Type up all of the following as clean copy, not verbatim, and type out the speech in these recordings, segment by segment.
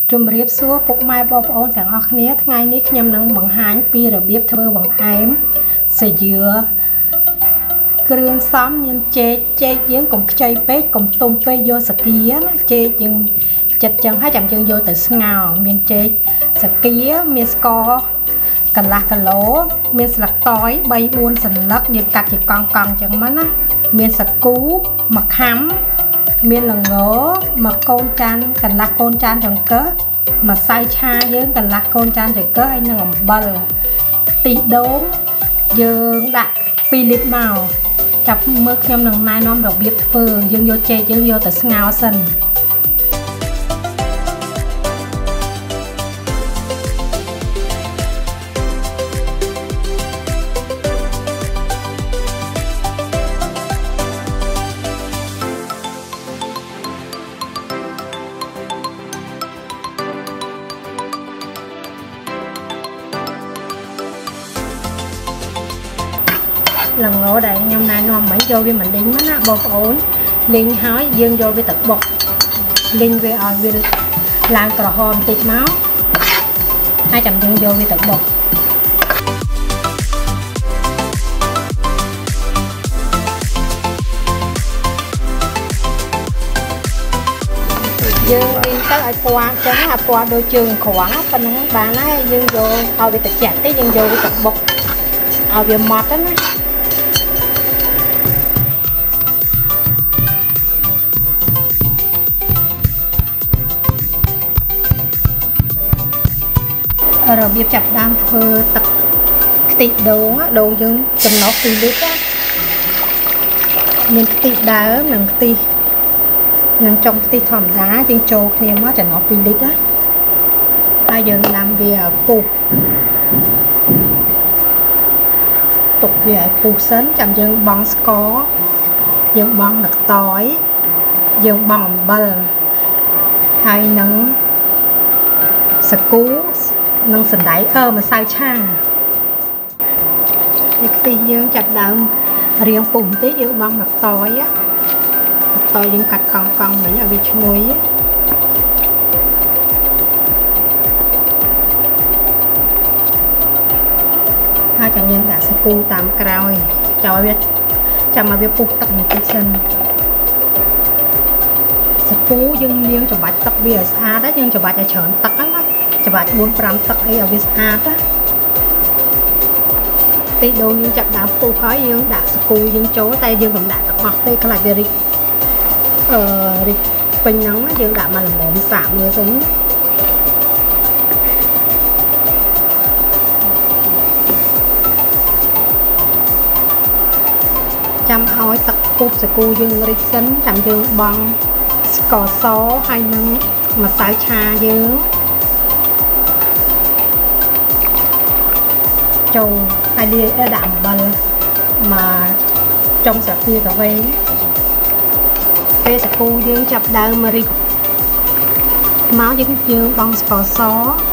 Trùm riêng xua bốc mai bóp ônទាំងអស់គ្នាថ្ងៃនេះខ្ញុំនឹងបង្ហាញពីរបៀបធ្វើបង្អែមសាច់ដឿគ្រឿងផ្សំមានចេកយើងកុំខ្ចីពេកកុំទុំពេកយកសាគាណាចេកយើងចិត្តចឹងហើយចាំយើងយកទៅស្ងោរមានចេកសាគាមានស្ករកន្លះគីឡូមានស្លឹកតើយ 3-4 សន្លឹកយើងកាត់ជាកង់ចឹងមកណាមានសាគូម្ខាំមានល្ងមកកូនចានកន្លះកូនចានចង្កឹះម្សៅឆាយើងកន្លះកូនចានចង្កឹះហើយនឹងអំបិលខ្ទិះដូងយើងដាក់2លីត្រមកចាប់មើលខ្ញុំនឹងណែនាំរបៀបធ្វើយើងយកចេកយើងយកទៅស្ងោរសិនល្ងដែលខ្ញុំណែនាំមិញយកវាមិនលីងណាបងប្អូនលីងហើយយើងយកវាទៅបុកលីងវាឲ្យវាឡើងក្រហមបន្តិចមកហើយចាំយើងយកវាទៅបុកយើងលីងទៅឲ្យពណ៌អញ្ចឹងឲ្យពណ៌ដូចជើងក្រងប៉ុណ្ណឹងបានហើយយើងយកឲ្យវាត្រជាក់តិចយើងយកវាទៅបុកឲ្យវាម៉ត់ណារបៀបចាប់ដើមធ្វើទឹកខ្ទិះដូងយើងចំណុះ2លីត្រមានខ្ទិះដើមនិងខ្ទិះនិងចុងខ្ទិះធម្មតាយើងចូលគ្នាមកចំណុះ2លីត្រហើយយើងដាំវាពុះទុកវាឲ្យពុះសិនចាំយើងបង់ស្ករយើងបង់ទឹកតើយយើងបង់អំបិលហើយនឹងសាគូនិងសណ្តែកម្សៅឆានេះខ្ទិះយើងចាប់ដើមរៀងពុះបន្តិចយើងបង់ទឹកតើយយើងកាត់កង់មិញឲ្យវាឈ្ងុយហើយចាំយើងដាក់សាគូតាមក្រោយចាំឲ្យវាពុះទឹកបន្តិចសិនសាគូយើងលាងច្របាច់ទឹកវាឲ្យស្អាតហើយយើងច្របាច់ឲ្យច្រើនទឹកណាច្របាច់ 4-5 ទឹកអីឲ្យវាស្អាតណាទីដូងយើងចាប់ដើមពុះហើយយើងដាក់សាគូយើងចូលតែយើងកុំដាក់ទាំងអស់ទេខ្លាចវារីកពេញហ្នឹងយើងដាក់មកល្មមសាកមើលសិនចាំឲ្យទឹកពុះសាគូយើងរីកសិនចាំយើងបង់ស្ករសហើយនឹងម្សៅឆាយើងចូលហើយលាយដាក់អំបិលមកចុងស្លាបព្រាកាហ្វេពេលសាគូយើងចាប់ដើមរីកមកយើងបង់ស្ករស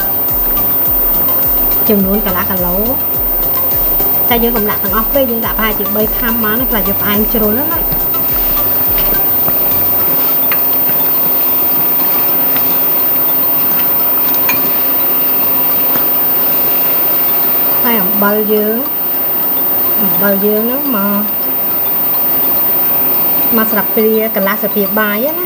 ចំនួនកន្លះគីឡូតែយើងកុំដាក់ទាំងអស់ពេកយើងដាក់ប្រហែលជា3ខាំមកណាខ្លាចវាផ្អែមជ្រុលណាហើយអំបិលយើងហ្នឹងមកស្លាបព្រាកន្លះស្លាបព្រាបាយណា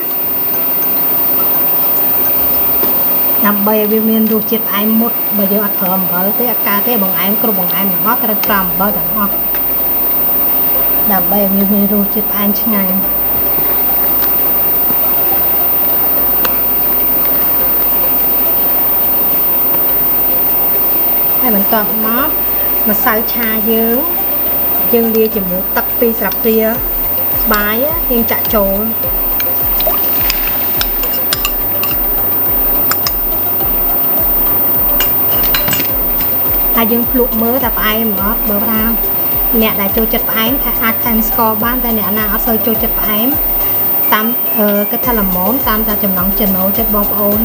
ដើម្បីឲ្យវាមានរសជាតិផ្អែមមុតបើយើងអត់ប្រើអំបិលទេអត់កើតទេបង្អែមគ្រប់បង្អែមទាំងអស់ត្រូវប្រើអំបិលទាំងអស់ដើម្បីឲ្យវាមានរសជាតិផ្អែមឆ្ងាញ់ហើយបន្ទាប់មកម្សៅឆាយើងលាយជាមួយទឹកពីស្លាបព្រាបាយយើងចាក់ចូលហើយយើងភ្លក់មើលតែផ្អែមអត់បើថាអ្នកដែលចូលចិត្តផ្អែមអាចថែមស្ករបានតែអ្នកណាអត់សូវចូលចិត្តផ្អែមតាមគិតថាល្មមតាមតែចំណង់ចំណូលចិត្តបងប្អូន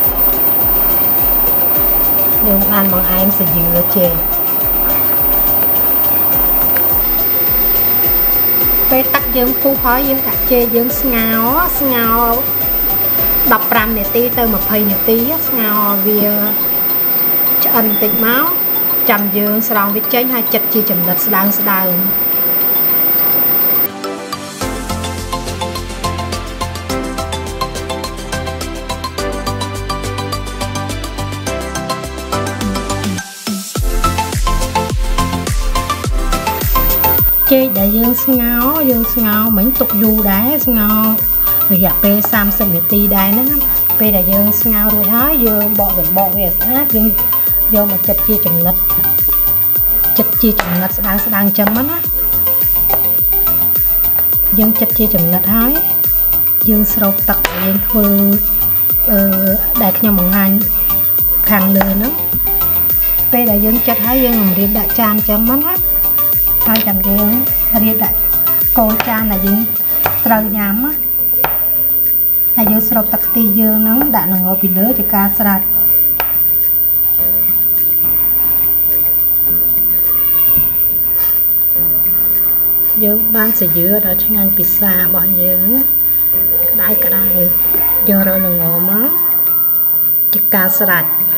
យើងបានបង្អែមសាច់ដឿចេកពេលទឹកយើងពុះហើយយើងដាក់ចេកយើងស្ងោរ 15 នាទីទៅ20នាទីស្ងោរវាឆ្អិនតិចមកចាំយើងស្រង់វាចេញហើយចិតជាចំណិតស្ដើងចេកដែលយើងស្ងោរមិញទុកយូរដែរស្ងោររយៈពេល30នាទីដែរហ្នឹងពេលដែលយើងស្ងោររួចហើយយើងបកវាស្អាតយើងយកមកចិតជាចំណិតស្ដើងចឹងណាយើងចិតជាចំណិតហើយយើងស្រូបទឹកដែលយើងធ្វើដែលខ្ញុំបង្ហាញខាងលើហ្នឹងពេលដែលយើងចិតហើយយើងរៀបដាក់ចានចឹងណាហើយចាំយើងរៀបដាក់កូនចានដែលយើងត្រូវញ៉ាំណាហើយយើងស្រូបទឹកខ្ទិះយើងហ្នឹងដាក់ល្ងពីលើជាការស្រេចយើងបានសាយើដល់ឆ្ងាញ់ពិសារបស់យើងក្តៅយើងរកល្ងមកជាការស្រេច